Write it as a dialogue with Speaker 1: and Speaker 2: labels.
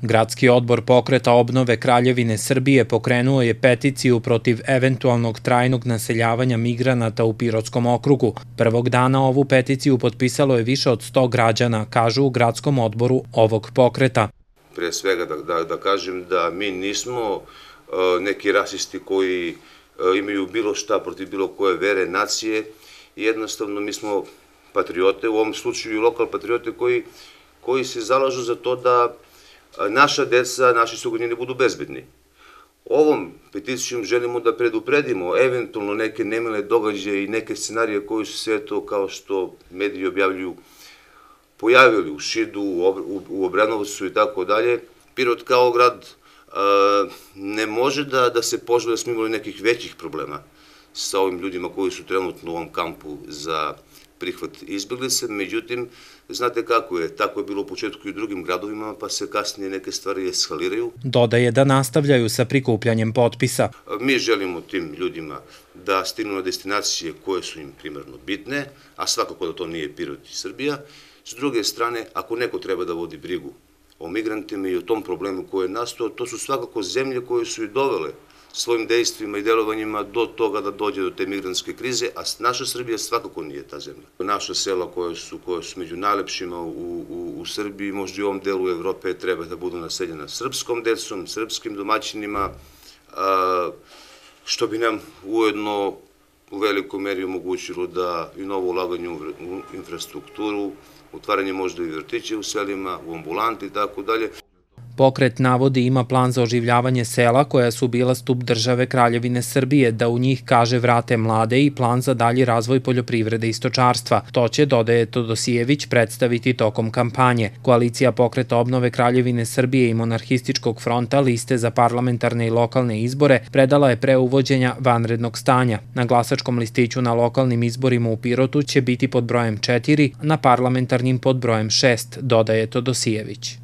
Speaker 1: Gradski odbor Pokreta obnove Kraljevine Srbije pokrenuo je peticiju protiv eventualnog trajnog naseljavanja migranata u Pirotskom okrugu. Prvog dana ovu peticiju potpisalo je više od 100 građana, kažu u gradskom odboru ovog pokreta.
Speaker 2: Pre svega da kažem da mi nismo neki rasisti koji imaju bilo šta protiv bilo koje vere, nacije. Jednostavno mi smo patriote, u ovom slučaju i lokal patriote koji se zalažu za to da naša deca, naši sugrađani budu bezbedni. Ovom peticijom želimo da predupredimo eventualno neke nemile događaje i neke scenarije koji su se, kao što mediji objavljuju, pojavili u Šidu, u Obranovcu i tako dalje. Pirot kao grad ne može da se poželi da smo imali nekih većih problema sa ovim ljudima koji su trenutno u ovom kampu za prihvat izbeglica, međutim, znate kako je, tako je bilo u početku i u drugim gradovima, pa se kasnije neke stvari eskaliraju.
Speaker 1: Dodaje da nastavljaju sa prikupljanjem potpisa.
Speaker 2: Mi želimo tim ljudima da stignu na destinacije koje su im primarno bitne, a svakako da to nije Pirot i Srbija. S druge strane, ako neko treba da vodi brigu o migrantima i o tom problemu koji je nastao, to su svakako zemlje koje su i dovele svojim dejstvima i delovanjima do toga da dođe do te migrantske krize, a naša Srbija svakako nije ta zemlja. Naša sela koja su među najlepšima u Srbiji, možda i u ovom delu Evrope, treba da budu naseljena srpskom decom, srpskim domaćinima, što bi nam ujedno u velikoj meri omogućilo da i novo ulaganje u infrastrukturu, otvaranje možda i vrtića u selima, u ambulanti i tako dalje.
Speaker 1: Pokret navodi ima plan za oživljavanje sela koja su bila stup države Kraljevine Srbije, da u njih, kaže, vrate mlade i plan za dalji razvoj poljoprivrede i stočarstva. To će, dodaje Todosijević, predstaviti tokom kampanje. Koalicija Pokreta obnove Kraljevine Srbije i Monarhističkog fronta liste za parlamentarne i lokalne izbore predala je pre uvođenja vanrednog stanja. Na glasačkom listiću na lokalnim izborima u Pirotu će biti pod brojem 4, na parlamentarnim pod brojem 6, dodaje Todosijević.